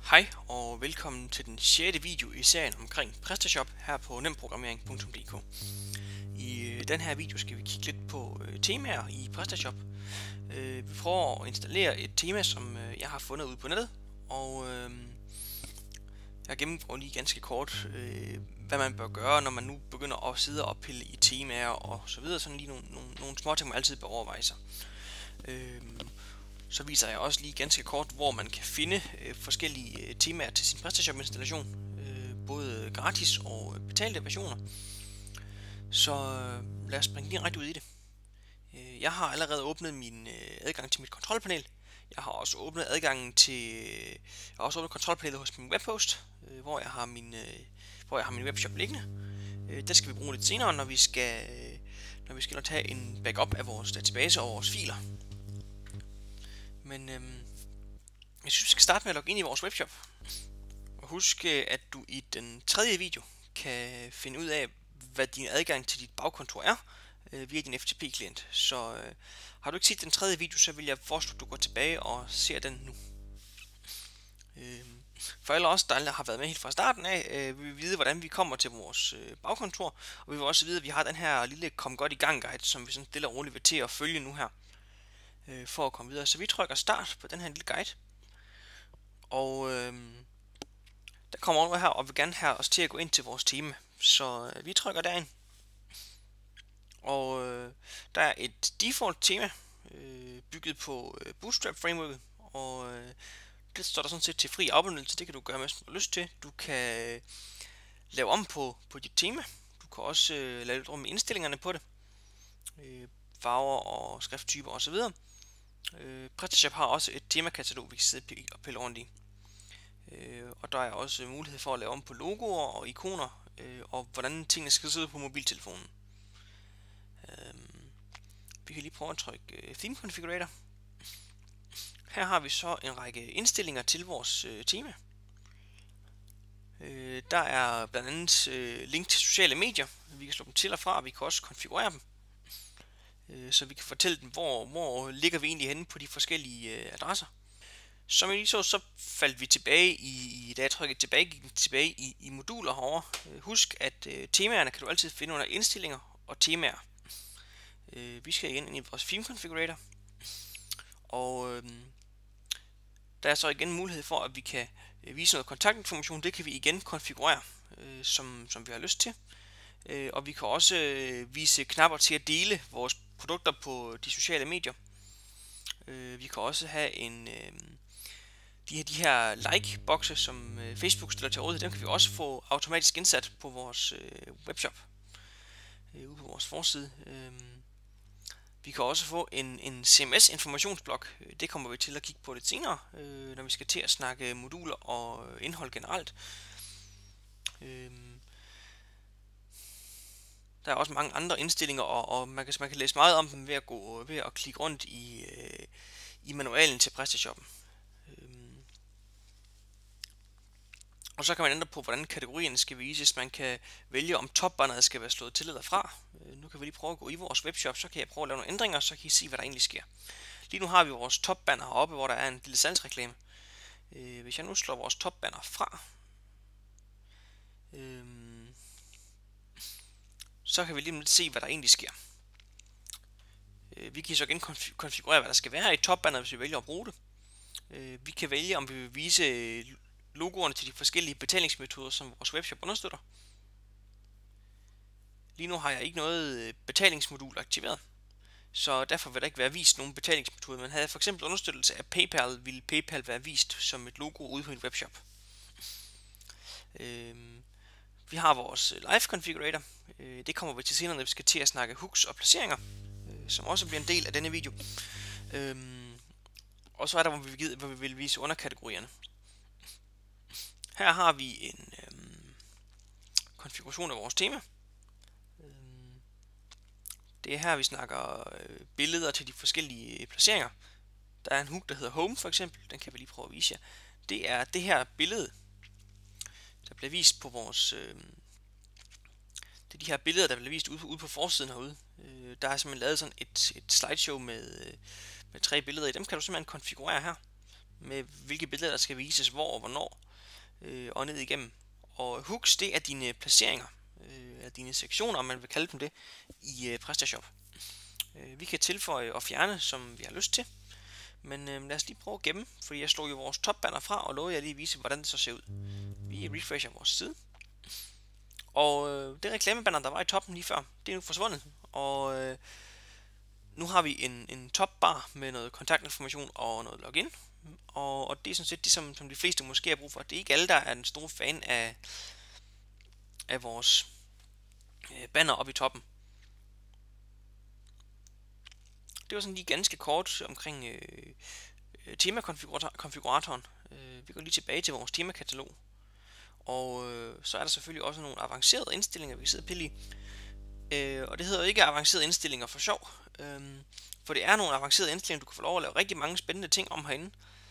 Hej og velkommen til den 6. video i serien omkring PrestaShop her på nemprogrammering.dk. I den her video skal vi kigge lidt på temaer i PrestaShop. Vi prøver at installere et tema, som jeg har fundet ude på nettet, og jeg gennemgår lige ganske kort, hvad man bør gøre, når man nu begynder at sidde og oppille i temaer og så videre. Sådan lige nogle små ting, man altid bør overveje sig. Så viser jeg også lige ganske kort, hvor man kan finde forskellige temaer til sin PrestaShop installation, både gratis og betalte versioner. Så lad os springe direkte ud i det. Jeg har allerede åbnet min adgang til mit kontrolpanel. Jeg har også åbnet adgangen til kontrolpanelet hos min webhost, hvor jeg har min webshop liggende. Det skal vi bruge lidt senere, når vi skal tage en backup af vores database og vores filer. Men jeg synes, vi skal starte med at logge ind i vores webshop. Og husk, at du i den tredje video kan finde ud af, hvad din adgang til dit bagkontor er via din FTP-klient. Så har du ikke set den tredje video, så vil jeg foreslå, at du går tilbage og ser den nu. For alle os, der har været med helt fra starten af, vi vil vide, hvordan vi kommer til vores bagkontor. Og vi vil også vide, at vi har den her lille kom godt i gang guide, som vi sådan stille og roligt vil til at følge nu her. For at komme videre. Så vi trykker start på den her lille guide. Og der kommer over her, og vil gerne have os til at gå ind til vores tema. Så vi trykker derind. Og der er et default tema, bygget på Bootstrap frameworket. Og det står der sådan set til fri afbenyttelse. Det kan du gøre med, som du har lyst til. Du kan lave om på dit tema. Du kan også lave lidt rum med indstillingerne på det. Farver og skrifttyper osv. PrestaShop har også et temakatalog, vi kan sidde og pille rundt i. Og der er også mulighed for at lave om på logoer og ikoner, og hvordan tingene skal sidde på mobiltelefonen. Vi kan lige prøve at trykke Theme Configurator. Her har vi så en række indstillinger til vores tema. Der er blandt andet link til sociale medier. Vi kan slå dem til og fra, og vi kan også konfigurere dem. Så vi kan fortælle dem, hvor ligger vi egentlig henne på de forskellige adresser. Som I lige så faldt vi tilbage da jeg trykkede tilbage i moduler herovre. Husk, at temaerne kan du altid finde under indstillinger og temaer. Vi skal igen ind i vores theme configurator. Og der er så igen mulighed for, at vi kan vise noget kontaktinformation. Det kan vi igen konfigurere, som vi har lyst til. Og vi kan også vise knapper til at dele vores produkter på de sociale medier. Vi kan også have de her like-bokse, som Facebook stiller til rådighed. Dem kan vi også få automatisk indsat på vores webshop, ude på vores forside. Vi kan også få en CMS-informationsblok. Det kommer vi til at kigge på lidt senere, når vi skal til at snakke moduler og indhold generelt. Der er også mange andre indstillinger, og man kan læse meget om dem ved at klikke rundt i manualen til PrestaShoppen. Og så kan man ændre på, hvordan kategorierne skal vises. Man kan vælge, om topbanneret skal være slået til eller fra. Nu kan vi lige prøve at gå i vores webshop, så kan jeg prøve at lave nogle ændringer, så kan I se, hvad der egentlig sker. Lige nu har vi vores topbanner heroppe, hvor der er en lille salgsreklame. Hvis jeg nu slår vores topbanner fra, så kan vi lige lidt se, hvad der egentlig sker. Vi kan så igen konfigurere, hvad der skal være i topbanneret, hvis vi vælger at bruge det. Vi kan vælge, om vi vil vise logoerne til de forskellige betalingsmetoder, som vores webshop understøtter. Lige nu har jeg ikke noget betalingsmodul aktiveret, så derfor vil der ikke være vist nogen betalingsmetode. Men havde jeg for eksempel understøttelse af PayPal, ville PayPal være vist som et logo ude på en webshop. Vi har vores live configurator. Det kommer vi til senere, når vi skal til at snakke hooks og placeringer, som også bliver en del af denne video. Og så er der, hvor vi vil vise underkategorierne. Her har vi en konfiguration af vores tema. Det er her, vi snakker billeder til de forskellige placeringer. Der er en hook, der hedder Home for eksempel. Den kan vi lige prøve at vise jer. Det er det her billede, der bliver vist på vores... det er de her billeder, der bliver vist ude på forsiden herude. Der er simpelthen lavet sådan et slideshow med 3 billeder i. Dem kan du simpelthen konfigurere her. med hvilke billeder der skal vises hvor og hvornår, og ned igennem. Og hooks, det er dine placeringer, af dine sektioner, om man vil kalde dem det, i PrestaShop. Vi kan tilføje og fjerne, som vi har lyst til. Men lad os lige prøve at gemme, fordi jeg slog jo vores topbanner fra, og lovede jeg lige at vise, hvordan det så ser ud. Vi refresher vores side. Og det reklamebanner, der var i toppen lige før, det er nu forsvundet. Og nu har vi en topbar med noget kontaktinformation og noget login. Og det er sådan set det, som de fleste måske har brug for. Det er ikke alle, der er en stor fan af vores banner oppe i toppen. Det var sådan lige ganske kort omkring temakonfiguratoren. Vi går lige tilbage til vores temakatalog. Og så er der selvfølgelig også nogle avancerede indstillinger, vi kan sidde og pille i. Og det hedder jo ikke avancerede indstillinger for sjov. For det er nogle avancerede indstillinger, du kan få lov at lave rigtig mange spændende ting om herinde.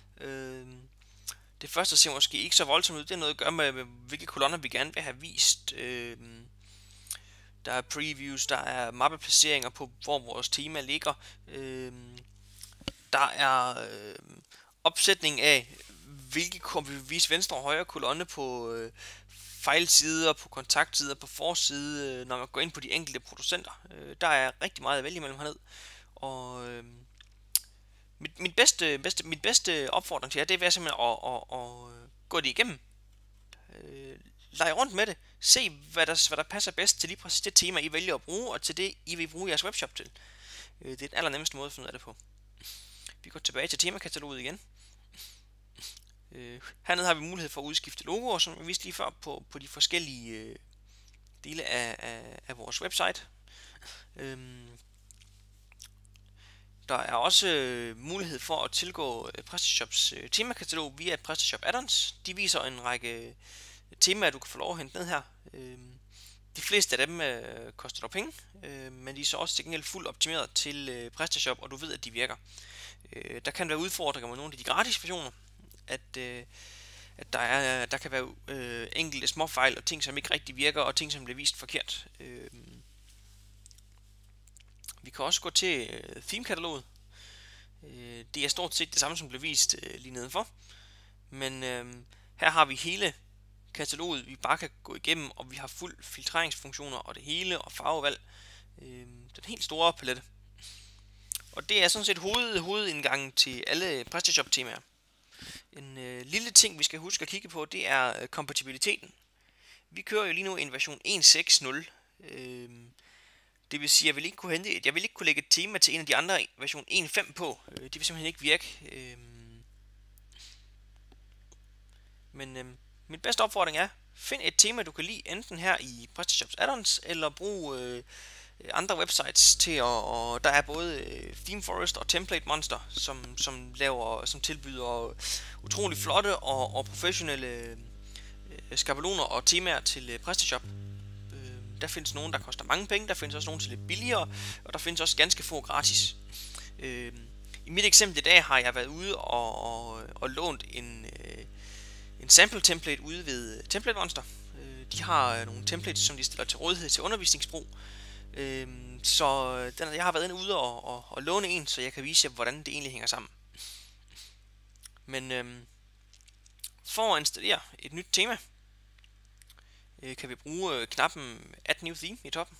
Det første ser måske ikke så voldsomt ud. Det er noget at gøre med hvilke kolonner vi gerne vil have vist. Der er previews, der er mappeplaceringer på, hvor vores tema ligger. Der er opsætning af, hvilke vi vil vise venstre og højre kolonne på fejlsider, på kontaktsider, på forside, når man går ind på de enkelte producenter. Der er rigtig meget at vælge imellem hernede. Og mit bedste opfordring til jer, det er simpelthen at gå det igennem. Lege rundt med det. Se, hvad der passer bedst til lige præcis det tema, I vælger at bruge, og til det, I vil bruge jeres webshop til. Det er den allernemmeste måde at finde ud af det på. Vi går tilbage til temakataloget igen. Hernede har vi mulighed for at udskifte logoer, som vi viste lige før, på de forskellige dele af vores website. Der er også mulighed for at tilgå PrestaShops temakatalog via PrestaShop Add-ons. De viser en række temaer, du kan få lov at hente ned her. De fleste af dem koster dog penge, men de er så også til gengæld fuldt optimeret til PrestaShop, og du ved, at de virker. Der kan være udfordringer med nogle af de gratis versioner, at der kan være enkelte småfejl og ting, som ikke rigtig virker, og ting, som bliver vist forkert. Vi kan også gå til theme-kataloget. Det er stort set det samme, som blev vist lige nedenfor. Men her har vi hele kataloget, vi bare kan gå igennem, og vi har fuld filtreringsfunktioner og det hele, og farvevalg. Den helt store palette. Og det er sådan set hovedindgangen til alle PrestaShop temaer. En lille ting, vi skal huske at kigge på, det er kompatibiliteten. Vi kører jo lige nu en version 1.6.0. Det vil sige, at jeg vil ikke kunne lægge et tema til en af de andre version 1.5 på. Det vil simpelthen ikke virke. Men min bedste opfordring er, find et tema, du kan lide, enten her i PrestaShops Add-ons, eller brug andre websites til og der er både ThemeForest og Template Monster, som tilbyder utrolig flotte og professionelle skabeloner og temaer til PrestaShop. Der findes nogen, der koster mange penge, der findes også nogen til lidt billigere, og der findes også ganske få gratis. I mit eksempel i dag har jeg været ude og lånt en sample template ude ved Template Monster. De har nogle templates, som de stiller til rådighed til undervisningsbrug. Så jeg har været inde ude og låne en, så jeg kan vise jer, hvordan det egentlig hænger sammen. Men for at installere et nyt tema, kan vi bruge knappen Add New Theme i toppen.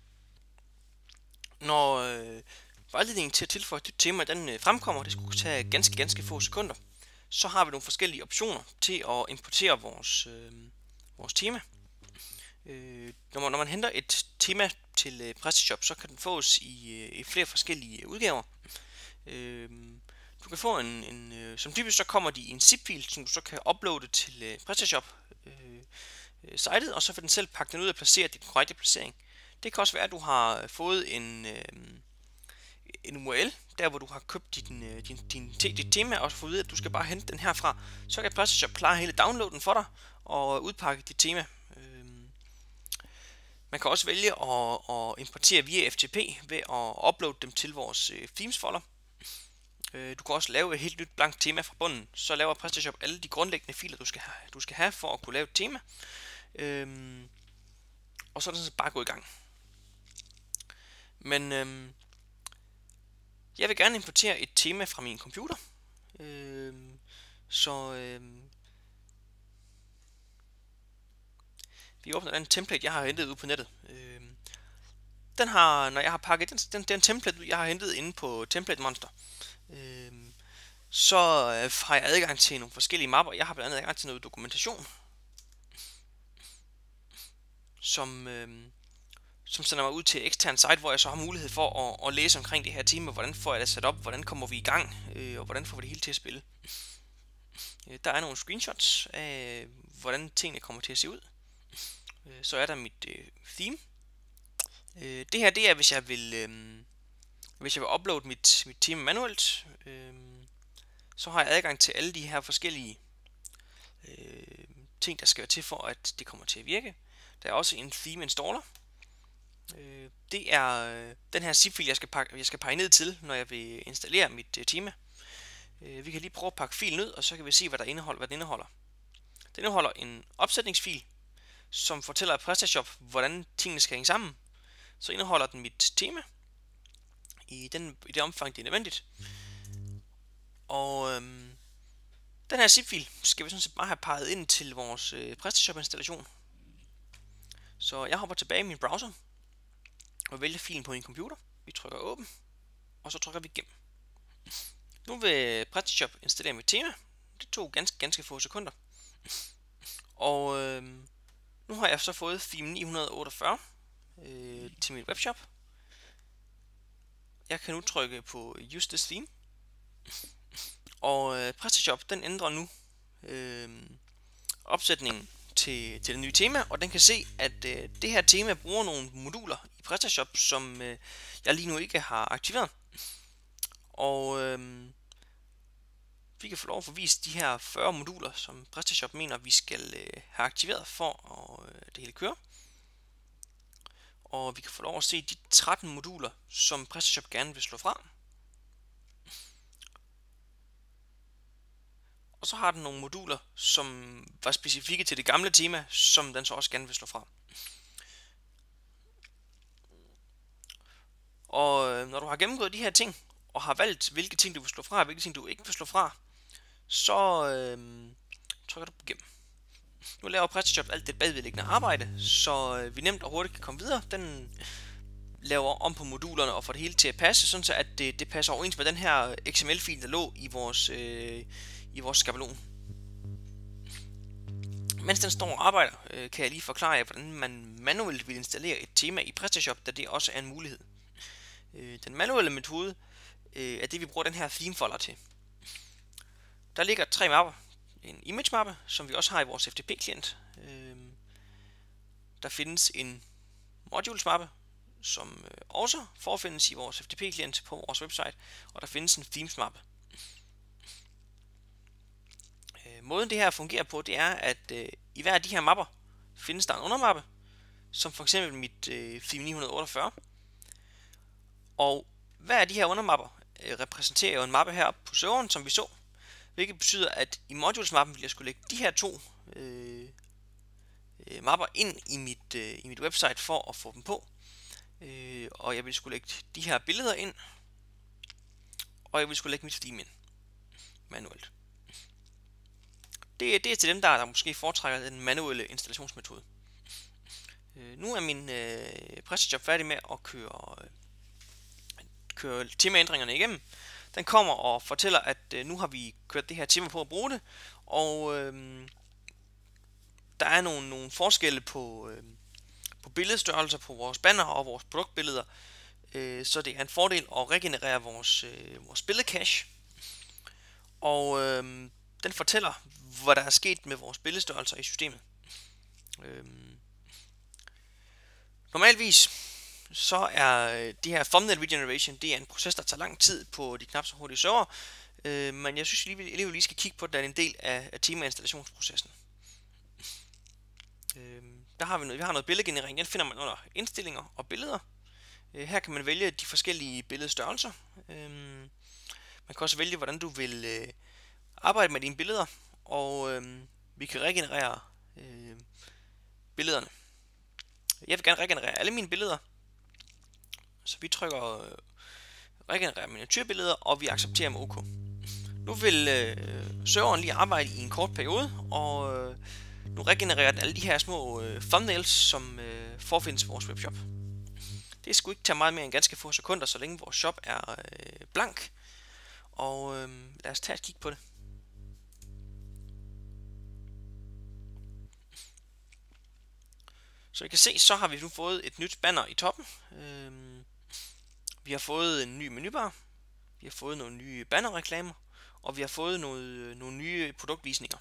Når vejledningen til at tilføje et nyt tema, den fremkommer, det skulle tage ganske få sekunder, så har vi nogle forskellige optioner til at importere vores tema. Når man henter et tema til PrestaShop, så kan den fås i flere forskellige udgaver. Du kan få som typisk så kommer de i en zip-fil, som du så kan uploade til PrestaShop sitet, og så vil den selv pakke den ud og placere din korrekte placering. Det kan også være, at du har fået en URL, der hvor du har købt dit tema, og fået ud, at du skal bare hente den herfra. Så kan PrestaShop klare hele downloaden for dig og udpakke dit tema. Man kan også vælge at importere via FTP ved at uploade dem til vores themes folder. Du kan også lave et helt nyt blankt tema fra bunden. Så laver PrestaShop alle de grundlæggende filer, du skal have for at kunne lave et tema. Og så er det sådan bare gå i gang. Men jeg vil gerne importere et tema fra min computer. Så vi åbner den template, jeg har hentet ud på nettet. Den har, når jeg har pakket den template, jeg har hentet inde på Template Monster, så har jeg adgang til nogle forskellige mapper. Jeg har blandt andet adgang til noget dokumentation, som sender mig ud til ekstern site, hvor jeg så har mulighed for at læse omkring det her tema. Hvordan får jeg det sat op? Hvordan kommer vi i gang? Og hvordan får vi det hele til at spille? Der er nogle screenshots af, hvordan tingene kommer til at se ud. Så er der mit theme. Det her, det er, hvis jeg vil uploade mit tema manuelt. Så har jeg adgang til alle de her forskellige ting, der skal være til for, at det kommer til at virke. Der er også en theme installer. Det er den her zip-fil, jeg skal pakke ned til, når jeg vil installere mit tema. Vi kan lige prøve at pakke filen ud, og så kan vi se, hvad den indeholder. Den indeholder en opsætningsfil, som fortæller PrestaShop, hvordan tingene skal hænge sammen. Så indeholder den mit tema, i det omfang, det er nødvendigt. Og den her zip-fil skal vi sådan set bare have pakket ind til vores PrestaShop-installation. Så jeg hopper tilbage i min browser, og vælger filen på min computer. Vi trykker åben, og så trykker vi gennem. Nu vil PrestaShop installere mit tema. Det tog ganske få sekunder. Og nu har jeg så fået theme 948 til mit webshop. Jeg kan nu trykke på Use this theme. Og PrestaShop, den ændrer nu opsætningen til det nye tema, og den kan se, at det her tema bruger nogle moduler i PrestaShop, som jeg lige nu ikke har aktiveret. Og vi kan få lov at få vist de her 40 moduler, som PrestaShop mener, vi skal have aktiveret for at det hele kører. Og vi kan få lov at se de 13 moduler, som PrestaShop gerne vil slå fra. Og så har den nogle moduler, som var specifikke til det gamle tema, som den så også gerne vil slå fra. Og når du har gennemgået de her ting, og har valgt, hvilke ting du vil slå fra, og hvilke ting du ikke vil slå fra, så trykker du på gennem. Nu laver PrestaShop alt det bagvedliggende arbejde, så vi nemt og hurtigt kan komme videre. Den laver om på modulerne og får det hele til at passe, sådan så at det passer overens med den her XML-fil, der lå i vores skabelon. Mens den står og arbejder, kan jeg lige forklare jer, hvordan man manuelt vil installere et tema i PrestaShop, da det også er en mulighed. Den manuelle metode er det, vi bruger den her theme folder til. Der ligger 3 mapper. En image mappe, som vi også har i vores FTP-klient. Der findes en modules mappe, som også forefindes i vores FTP-klient på vores website. Og der findes en themes mappe. Måden det her fungerer på, det er, at i hver af de her mapper findes der en undermappe, som for eksempel mit theme 948. Og hver af de her undermapper repræsenterer jo en mappe heroppe på serveren, som vi så. Hvilket betyder, at i modules-mappen vil jeg skulle lægge de her 2 mapper ind i mit website for at få dem på. Og jeg vil skulle lægge de her billeder ind, og jeg vil skulle lægge mit theme ind manuelt. Det er til dem, der måske foretrækker den manuelle installationsmetode. Nu er min PrestaShop færdig med at køre temaændringerne igennem. Den kommer og fortæller, at nu har vi kørt det her tema på at bruge det, og der er nogle forskelle på billedstørrelser på vores banner og vores produktbilleder, så det er en fordel at regenerere vores billedcache. Og den fortæller, hvad der er sket med vores billedstørrelser i systemet. Normalvis så er det her thumbnail regeneration, det er en proces, der tager lang tid på de knap så hurtige server, men jeg synes alligevel lige skal kigge på, at det er en del af temainstallationsprocessen. Der har vi har noget billedgenerering, den finder man under indstillinger og billeder. Her kan man vælge de forskellige billedstørrelser. Man kan også vælge, hvordan du vil arbejde med dine billeder, og vi kan regenerere billederne. Jeg vil gerne regenerere alle mine billeder, så vi trykker regenerere miniatyrbilleder, og vi accepterer med OK. Nu vil serveren lige arbejde i en kort periode, og nu regenererer den alle de her små thumbnails, som forfindes i vores webshop. Det skulle ikke tage meget mere end ganske få sekunder, så længe vores shop er blank. Og lad os tage et kig på det. Så I kan se, så har vi nu fået et nyt banner i toppen. Vi har fået en ny menubar. Vi har fået nogle nye bannerreklamer. Og vi har fået nogle nye produktvisninger.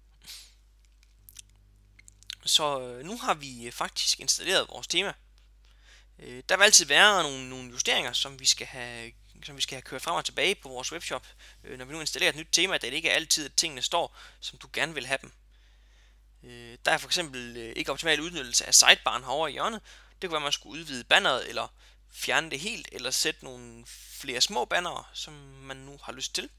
Så nu har vi faktisk installeret vores tema. Der vil altid være nogle justeringer, som vi skal have kørt frem og tilbage på vores webshop, når vi nu installerer et nyt tema, da det ikke er altid, at tingene står, som du gerne vil have dem. Der er for eksempel ikke optimal udnyttelse af sidebaren herovre i hjørnet. Det kunne være, at man skulle udvide banneret, eller fjerne det helt, eller sætte nogle flere små bannere, som man nu har lyst til.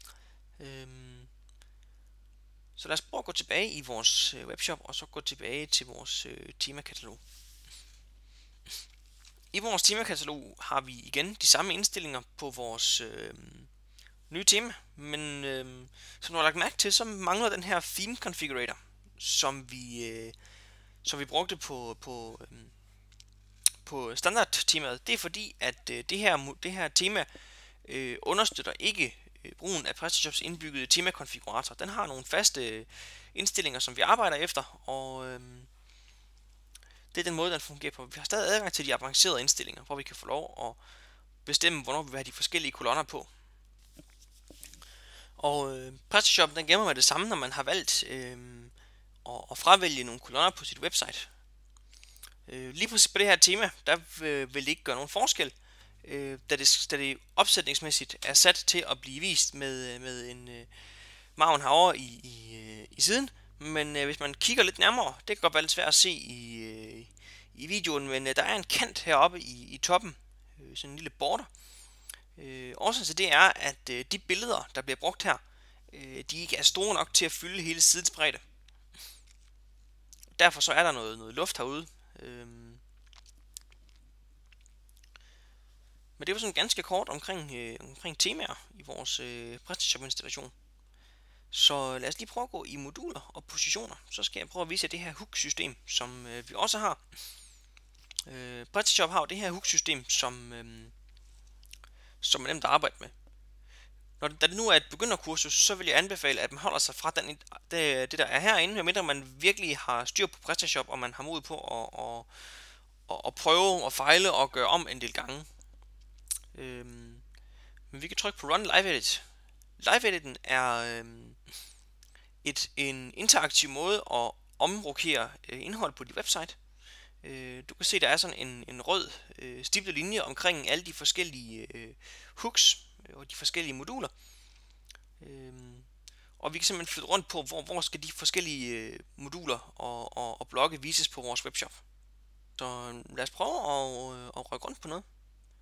Så lad os prøve at gå tilbage i vores webshop, og så gå tilbage til vores temakatalog. I vores temakatalog har vi igen de samme indstillinger på vores nye tema, men som du har lagt mærke til, så mangler den her theme configurator, som vi brugte på standard temaet. Det er fordi, at det her tema understøtter ikke brugen af PrestaShops indbyggede temakonfigurator. Den har nogle faste indstillinger, som vi arbejder efter, og det er den måde, den fungerer på. Vi har stadig adgang til de avancerede indstillinger, hvor vi kan få lov at bestemme, hvornår vi vil have de forskellige kolonner på. Og PrestaShop, den gemmer med det samme, når man har valgt at fravælge nogle kolonner på sit website. Lige præcis på det her tema, der vil det ikke gøre nogen forskel, da det opsætningsmæssigt er sat til at blive vist med en margen herovre i siden. Men hvis man kigger lidt nærmere, det kan godt være lidt svært at se i videoen, men der er en kant heroppe i toppen, sådan en lille border. Årsagen til det er, at de billeder, der bliver brugt her, de ikke er store nok til at fylde hele sidens bredde. Derfor så er der noget luft herude. Men det var sådan ganske kort omkring temaer i vores PrestaShop installation. Så lad os lige prøve at gå i moduler og positioner. Så skal jeg prøve at vise jer det her hook-system, som vi også har. PrestaShop har jo det her hook-system, som er nemt at arbejde med. Da det nu er et begynderkursus, så vil jeg anbefale, at man holder sig fra det der er herinde, medmindre man virkelig har styr på PrestaShop, og man har mod på at prøve og fejle og gøre om en del gange. Men vi kan trykke på Run Live Edit. Live Editen er en interaktiv måde at omrokere indhold på dit website. Du kan se, der er sådan en rød stiplet linje omkring alle de forskellige hooks og de forskellige moduler. Og vi kan simpelthen flytte rundt på, hvor skal de forskellige moduler og blokke vises på vores webshop. Så lad os prøve at rykke rundt på noget.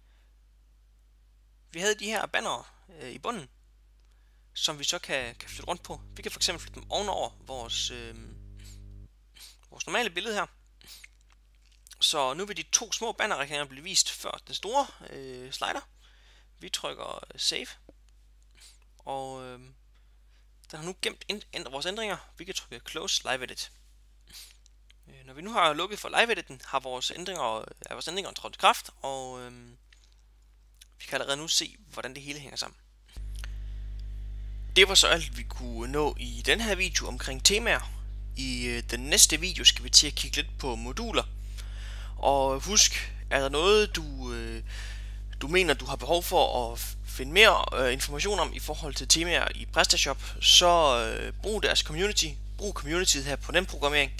Vi havde de her bannere i bunden, som vi så kan flytte rundt på. Vi kan fx flytte dem ovenover vores normale billede her. Så nu vil de to små bannerreklamer blive vist før den store slider. Vi trykker Save. Og den har nu gemt vores ændringer. Vi kan trykke Close Live Edit. Når vi nu har lukket for Live Editen, har vores ændringer trådt i kraft, og vi kan allerede nu se, hvordan det hele hænger sammen. Det var så alt, vi kunne nå i den her video omkring temaer. I den næste video skal vi til at kigge lidt på moduler. Og husk, er der noget, du mener, du har behov for at finde mere information om i forhold til temaer i PrestaShop, så brug deres community. Brug communityet her på den programmering.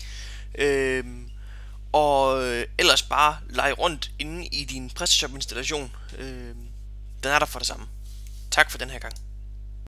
Og ellers bare lege rundt inde i din PrestaShop installation. Den er der for det samme. Tak for den her gang.